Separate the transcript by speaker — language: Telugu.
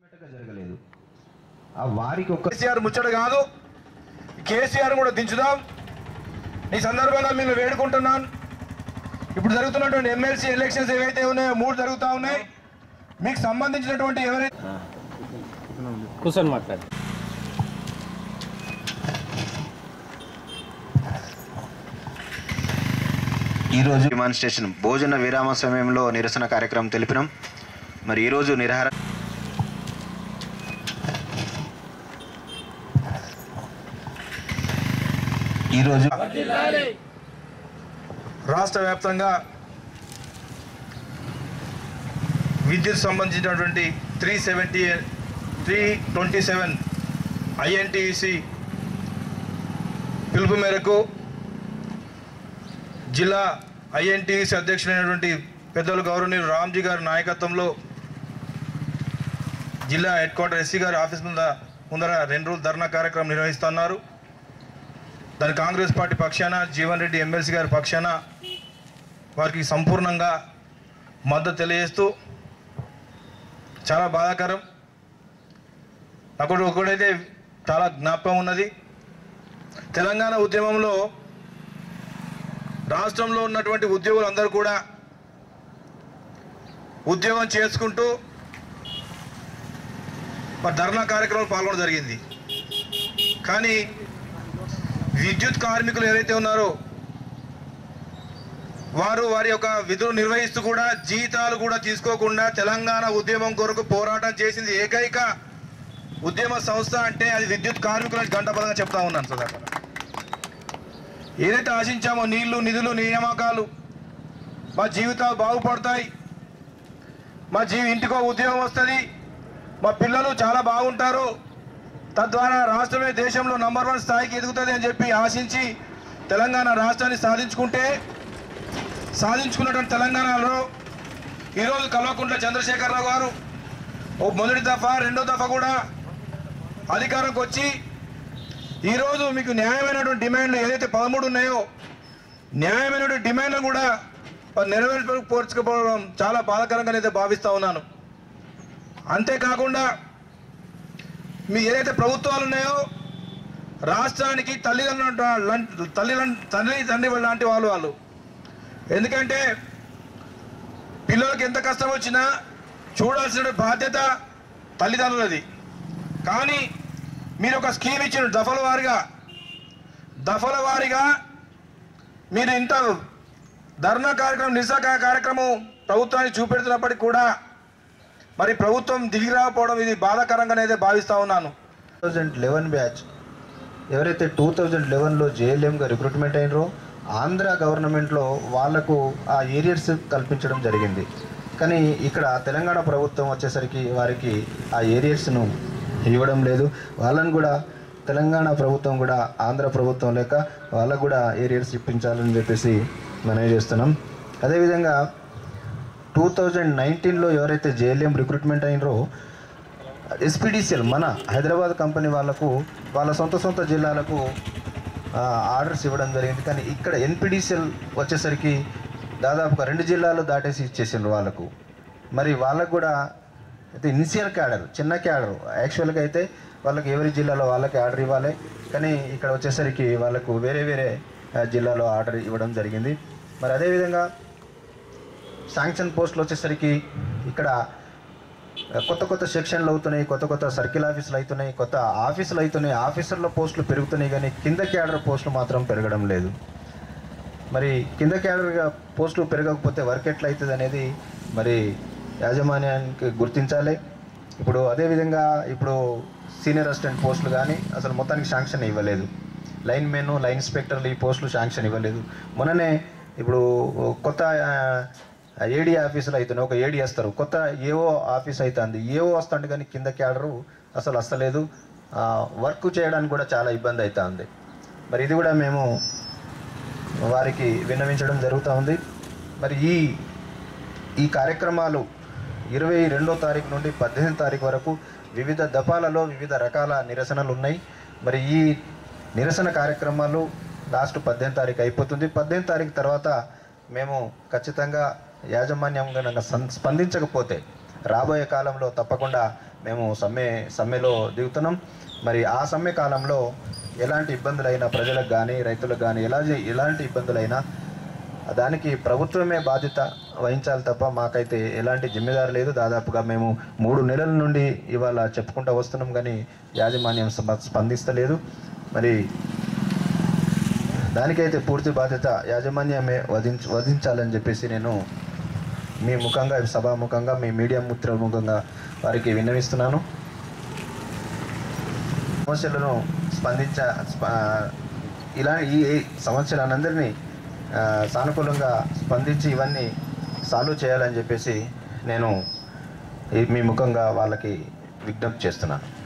Speaker 1: జరగలేదు. ఆ వారికి ఒక
Speaker 2: కేసీఆర్ ముచ్చట కాదు, కేసీఆర్ కూడా దించుదాం. ఈ సందర్భంగా మేము వేడుకుంటున్నాను. ఇప్పుడు జరుగుతున్నటువంటి ఎమ్మెల్సీ ఎలక్షన్స్ ఏవైతే ఉన్నాయో 3 జరుగుతూ ఉన్నాయి. మీకు సంబంధించినటువంటి ఎవరైతే
Speaker 3: కూర్చొని మాట్లాడు.
Speaker 1: ఈరోజు విమాన స్టేషన్ భోజన విరామ సమయంలో నిరసన కార్యక్రమం తెలిపినాం. మరి ఈరోజు
Speaker 2: రాష్ట్ర వ్యాప్తంగా విద్యుత్ సంబంధించినటువంటి 327 ఐఎన్టీసీ పిలుపు మేరకు జిల్లా ఐఎన్టీసీ అధ్యక్షుడైనటువంటి పెద్దలు గౌరవనీయులు రామ్జీ గారి నాయకత్వంలో జిల్లా హెడ్ క్వార్టర్ ఎస్సీ గారి ఆఫీస్ ముందర 2 రోజులు ధర్నా కార్యక్రమం నిర్వహిస్తున్నారు. దాని కాంగ్రెస్ పార్టీ పక్షాన జీవన్ రెడ్డి ఎమ్మెల్సీ గారి పక్షాన వారికి సంపూర్ణంగా మద్దతు తెలియజేస్తూ, చాలా బాధాకరం. ఒకటైతే చాలా జ్ఞాపకం ఉన్నది. తెలంగాణ ఉద్యమంలో రాష్ట్రంలో ఉన్నటువంటి ఉద్యోగులందరూ కూడా ఉద్యోగం చేసుకుంటూ ధర్నా కార్యక్రమంలో పాల్గొనడం జరిగింది. కానీ విద్యుత్ కార్మికులు ఎవరైతే ఉన్నారో వారి యొక్క విధులు నిర్వహిస్తూ కూడా జీతాలు కూడా తీసుకోకుండా తెలంగాణ ఉద్యమం కొరకు పోరాటం చేసింది ఏకైక ఉద్యమ సంస్థ అంటే అది విద్యుత్ కార్మికులను గంటపదంగా చెప్తా ఉన్నాను. సదాకర్ ఏదైతే ఆశించామో నీళ్లు, నిధులు, నియామకాలు, మా జీవితాలు బాగుపడతాయి, మా ఇంటికో ఉద్యోగం వస్తుంది, మా పిల్లలు చాలా బాగుంటారు, తద్వారా రాష్ట్రమే దేశంలో నంబర్ 1 స్థాయికి ఎదుగుతుంది అని చెప్పి ఆశించి తెలంగాణ రాష్ట్రాన్ని సాధించుకున్నటువంటి తెలంగాణలో ఈరోజు కల్వకుంట్ల చంద్రశేఖరరావు గారు మొదటి దఫా 2వ దఫా కూడా అధికారంకి వచ్చి ఈరోజు మీకు న్యాయమైనటువంటి డిమాండ్లు ఏదైతే 13 ఉన్నాయో న్యాయమైనటువంటి డిమాండ్లు కూడా నెరవేర్చకపోవడం చాలా బాధాకరంగా అయితే భావిస్తూ ఉన్నాను. అంతేకాకుండా మీ ఏదైతే ప్రభుత్వాలు ఉన్నాయో రాష్ట్రానికి తల్లి తండ్రి లాంటి వాళ్ళు. ఎందుకంటే పిల్లలకి ఎంత కష్టం వచ్చినా చూడాల్సిన బాధ్యత తల్లిదండ్రులది. కానీ మీరు ఒక స్కీమ్ ఇచ్చిన దఫల వారీగా మీరు ఇంత ధర్నా కార్యక్రమం, నిరసన కార్యక్రమం ప్రభుత్వాన్ని చూపెడుతున్నప్పటికీ కూడా మరి ప్రభుత్వం దిగి రాకపోవడం ఇది బాధాకరంగానైతే భావిస్తూ ఉన్నాను.
Speaker 1: 2011 బ్యాచ్ ఎవరైతే 2011లో జేఎల్ఎంగా రిక్రూట్మెంట్ అయినరో ఆంధ్ర గవర్నమెంట్లో వాళ్లకు ఆ ఏరియర్స్ కల్పించడం జరిగింది. కానీ ఇక్కడ తెలంగాణ ప్రభుత్వం వచ్చేసరికి వారికి ఆ ఏరియర్స్ను ఇవ్వడం లేదు. వాళ్ళని కూడా తెలంగాణ ప్రభుత్వం కూడా ఆంధ్ర ప్రభుత్వం లేక వాళ్ళకు కూడా ఏరియర్స్ ఇప్పించాలని చెప్పేసి మనవి చేస్తున్నాం. అదేవిధంగా 2019లో ఎవరైతే జేఎల్ఎం రిక్రూట్మెంట్ అయినరో ఎస్పీడీసీఎల్ మన హైదరాబాద్ కంపెనీ వాళ్ళకు వాళ్ళ సొంత జిల్లాలకు ఆర్డర్స్ ఇవ్వడం జరిగింది. కానీ ఇక్కడ ఎన్పీడీసీఎల్ వచ్చేసరికి దాదాపుగా 2 జిల్లాలు దాటేసి ఇచ్చేసిండ్రు వాళ్ళకు. మరి వాళ్ళకు కూడా అయితే ఇనిషియల్ క్యాడర్, చిన్న క్యాడర్, యాక్చువల్గా అయితే వాళ్ళకి ఎవరి జిల్లాలో వాళ్ళకి ఆర్డర్ ఇవ్వాలి. కానీ ఇక్కడ వచ్చేసరికి వాళ్ళకు వేరే జిల్లాలో ఆర్డర్ ఇవ్వడం జరిగింది. మరి అదేవిధంగా శాంక్షన్ పోస్టులు వచ్చేసరికి ఇక్కడ కొత్త సెక్షన్లు అవుతున్నాయి, కొత్త సర్కిల్ ఆఫీసులు అవుతున్నాయి, కొత్త ఆఫీసులు అవుతున్నాయి, ఆఫీసర్ల పోస్టులు పెరుగుతున్నాయి. కానీ కింద క్యాడర్ పోస్టులు మాత్రం పెరగడం లేదు. మరి కింద క్యాడర్గా పోస్టులు పెరగకపోతే వర్క్ ఎట్లా అవుతుంది అనేది మరి యాజమాన్యానికి గుర్తించాలి. ఇప్పుడు అదేవిధంగా ఇప్పుడు సీనియర్ అసిస్టెంట్ పోస్టులు కానీ అసలు మొత్తానికి శాంక్షన్ ఇవ్వలేదు. లైన్ మెన్, లైన్ ఇన్స్పెక్టర్లు ఈ పోస్టులు శాంక్షన్ ఇవ్వలేదు. మొన్ననే ఇప్పుడు కొత్త ఏడీ ఆఫీసులు అవుతున్నాయి, ఒక ఏడీ వస్తారు, కొత్త ఏఓ ఆఫీస్ అవుతుంది, ఏఓ వస్తుంది. కానీ కింద క్యాడరు అసలు వస్తలేదు. వర్క్ చేయడానికి కూడా చాలా ఇబ్బంది అవుతుంది. మరి ఇది కూడా మేము వారికి విన్నవించడం జరుగుతూ ఉంది. మరి ఈ కార్యక్రమాలు 22వ తారీఖు నుండి 18వ తారీఖు వరకు వివిధ దఫాలలో వివిధ రకాల నిరసనలు ఉన్నాయి. మరి ఈ నిరసన కార్యక్రమాలు లాస్ట్ 18వ తారీఖు అయిపోతుంది. 18వ తారీఖు తర్వాత మేము ఖచ్చితంగా యాజమాన్యం కనుక స్పందించకపోతే రాబోయే కాలంలో తప్పకుండా మేము సమ్మెలో దిగుతున్నాం. మరి ఆ సమ్మె కాలంలో ఎలాంటి ఇబ్బందులైనా ప్రజలకు కానీ రైతులకు కానీ ఎలాంటి ఇబ్బందులైనా దానికి ప్రభుత్వమే బాధ్యత వహించాలి తప్ప మాకైతే ఎలాంటి జిమ్మేదారు లేదు. దాదాపుగా మేము 3 నెలల నుండి ఇవాళ చెప్పుకుంటూ వస్తున్నాం, కానీ యాజమాన్యం స్పందిస్తలేదు. మరి దానికైతే పూర్తి బాధ్యత యాజమాన్యమే వధించాలని చెప్పేసి నేను మీ ముఖంగా, సభాముఖంగా, మీ మీడియా మిత్రుల ముఖంగా వారికి విన్నవిస్తున్నాను. సమస్యలను ఇలా ఈ సమస్యలనందరినీ సానుకూలంగా స్పందించి ఇవన్నీ సాల్వ్ చేయాలని చెప్పేసి నేను మీ ముఖంగా వాళ్ళకి విజ్ఞప్తి చేస్తున్నాను.